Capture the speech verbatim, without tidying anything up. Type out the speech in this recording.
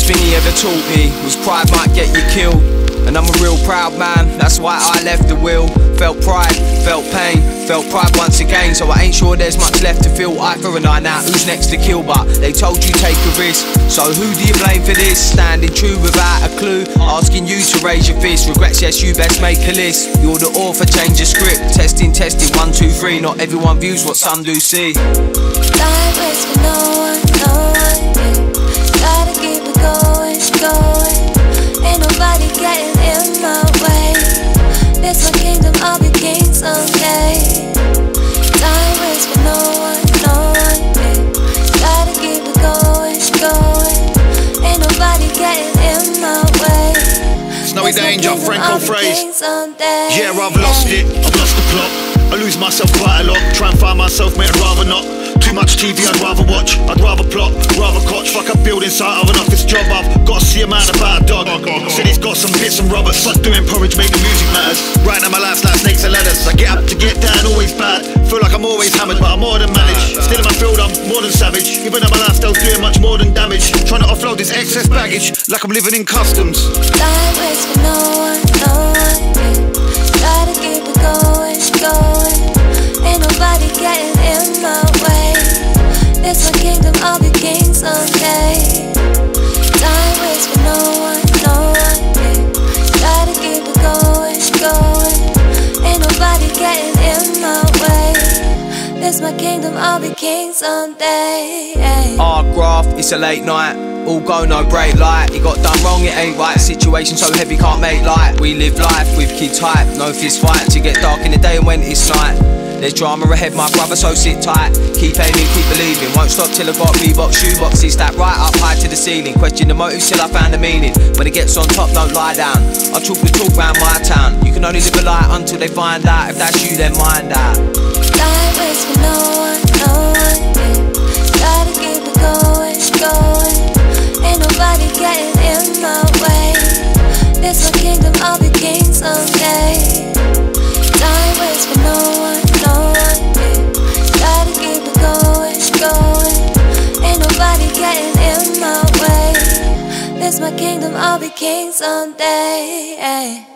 Best thing he ever taught me was pride might get you killed. And I'm a real proud man, that's why I left the wheel. Felt pride, felt pain, felt pride once again. So I ain't sure there's much left to feel. I for a night out, who's next to kill? But they told you take a risk, so who do you blame for this? Standing true without a clue, asking you to raise your fist. Regrets, yes, you best make a list. You're the author, change your script. Testing, testing, one, two, three. Not everyone views what some do see. Life waits for no one, no one, yeah. Gotta keep it going, going. Ain't nobody getting in my way. This my kingdom, I'll be king someday. Time waits for no one, no one, yeah. Gotta keep it going, going. Ain't nobody getting in my way. Snowy Danger, Franco phrase. Yeah, I've yeah. lost it, I've lost the plot. I lose myself quite a lot. Try and find myself, mate, I'd rather not. Too much T V, I'd rather watch. I'd rather plot, rather coach. Fuck a building site of an office job. I've got to see a man about a dog. Said he's got some bits and rubbers. Fuck doing porridge, make the music matters. Right now my life's like snakes and ladders. I get up to get down, always bad. Feel like I'm always hammered, but I'm more than managed. Still in my field, I'm more than savage. Even though my lifestyle's doing much more than damage. Trying to offload this excess baggage like I'm living in customs. Life waits for no one, no one, yeah. Gotta keep it going, going. Ain't nobody getting in my way. This my kingdom, I'll be king someday. Time waits for no one, no one, yeah. Gotta keep it going, going. Ain't nobody getting in my way. This my kingdom, I'll be king someday, yeah. Our graft, it's a late night. All go, no break light. It got done wrong, it ain't right. Situation so heavy, can't make light. We live life with kids hype. No fist fight to get dark in the day and when it's night. There's drama ahead, my brother, so sit tight. Keep aiming, keep believing. Won't stop till I got Reebok shoeboxes stacked right up high to the ceiling. Question the motive till I found the meaning. When it gets on top, don't lie down. I talk the talk round my town. You can only live a lie until they find out. If that's you, then mind out. Life waits for no one, no one, yeah. Gotta keep it going, going. Ain't nobody getting in my way. This my kingdom, I'll be king someday. Time waits for no one, no one, yeah. Gotta keep it going, going. Ain't nobody getting in my way. This my kingdom, I'll be king someday, yeah.